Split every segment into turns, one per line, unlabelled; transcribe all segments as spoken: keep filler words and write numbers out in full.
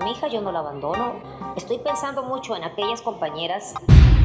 Mi hija yo no la abandono. Estoy pensando mucho en aquellas compañeras.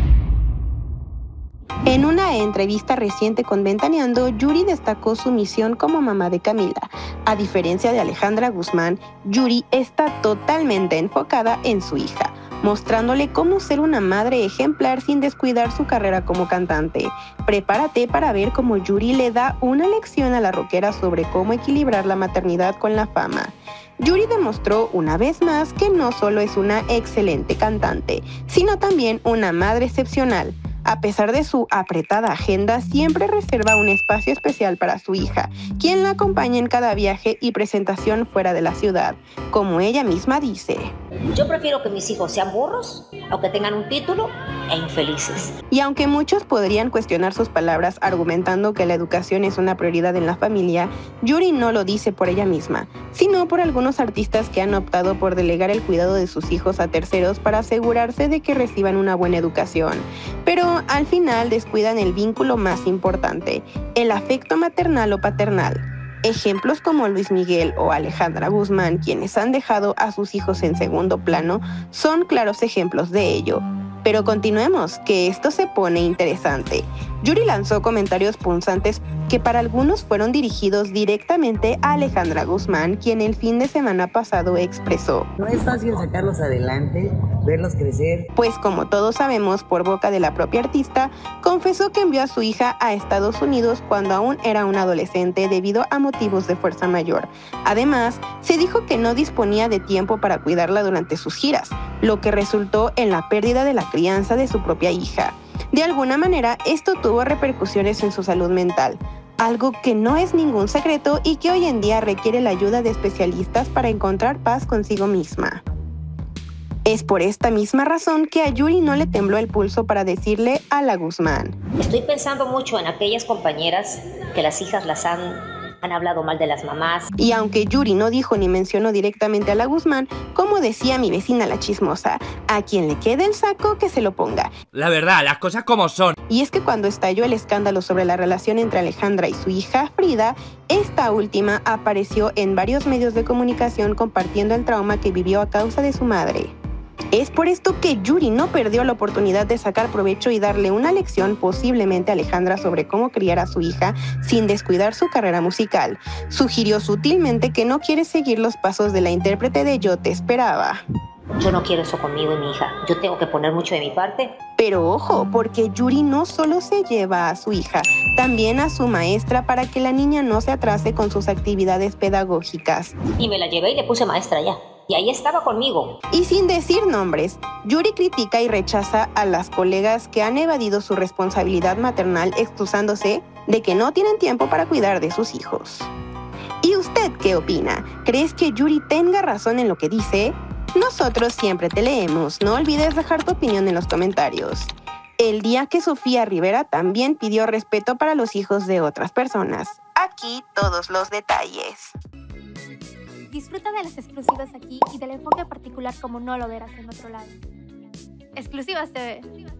En una entrevista reciente con Ventaneando, Yuri destacó su misión como mamá de Camila. A diferencia de Alejandra Guzmán, Yuri está totalmente enfocada en su hija, mostrándole cómo ser una madre ejemplar sin descuidar su carrera como cantante. Prepárate para ver cómo Yuri le da una lección a la rockera sobre cómo equilibrar la maternidad con la fama. Yuri demostró una vez más que no solo es una excelente cantante, sino también una madre excepcional. A pesar de su apretada agenda, siempre reserva un espacio especial para su hija, quien la acompaña en cada viaje y presentación fuera de la ciudad. Como ella misma dice:
Yo prefiero que mis hijos sean burros o que tengan un título e infelices.
Y aunque muchos podrían cuestionar sus palabras argumentando que la educación es una prioridad en la familia, Yuri no lo dice por ella misma, sino por algunos artistas que han optado por delegar el cuidado de sus hijos a terceros para asegurarse de que reciban una buena educación. Pero al final descuidan el vínculo más importante, el afecto maternal o paternal. Ejemplos como Luis Miguel o Alejandra Guzmán, quienes han dejado a sus hijos en segundo plano, son claros ejemplos de ello. Pero continuemos, que esto se pone interesante. Yuri lanzó comentarios punzantes que para algunos fueron dirigidos directamente a Alejandra Guzmán, quien el fin de semana pasado expresó:
No es fácil sacarlos adelante, verlos crecer.
Pues como todos sabemos por boca de la propia artista, confesó que envió a su hija a Estados Unidos cuando aún era una adolescente debido a motivos de fuerza mayor. Además, se dijo que no disponía de tiempo para cuidarla durante sus giras, lo que resultó en la pérdida de la crianza de su propia hija. De alguna manera, esto tuvo repercusiones en su salud mental, algo que no es ningún secreto y que hoy en día requiere la ayuda de especialistas para encontrar paz consigo misma. Es por esta misma razón que a Yuri no le tembló el pulso para decirle a la Guzmán:
Estoy pensando mucho en aquellas compañeras que las hijas las han... han hablado mal de las mamás.
Y aunque Yuri no dijo ni mencionó directamente a la Guzmán, como decía mi vecina la chismosa, a quien le quede el saco que se lo ponga.
La verdad, las cosas como son.
Y es que cuando estalló el escándalo sobre la relación entre Alejandra y su hija Frida, esta última apareció en varios medios de comunicación compartiendo el trauma que vivió a causa de su madre. Es por esto que Yuri no perdió la oportunidad de sacar provecho y darle una lección posiblemente a Alejandra sobre cómo criar a su hija sin descuidar su carrera musical. Sugirió sutilmente que no quiere seguir los pasos de la intérprete de Yo Te Esperaba.
Yo no quiero eso conmigo y mi hija. Yo tengo que poner mucho de mi parte.
Pero ojo, porque Yuri no solo se lleva a su hija, también a su maestra para que la niña no se atrase con sus actividades pedagógicas.
Y me la llevé y le puse maestra ya. Y ahí estaba conmigo.
Y sin decir nombres, Yuri critica y rechaza a las colegas que han evadido su responsabilidad maternal excusándose de que no tienen tiempo para cuidar de sus hijos. ¿Y usted qué opina? ¿Crees que Yuri tenga razón en lo que dice? Nosotros siempre te leemos, no olvides dejar tu opinión en los comentarios. El día que Sofía Rivera también pidió respeto para los hijos de otras personas. Aquí todos los detalles.
Disfruta de las exclusivas aquí y del enfoque particular como no lo verás en otro lado. Exclusivas T V.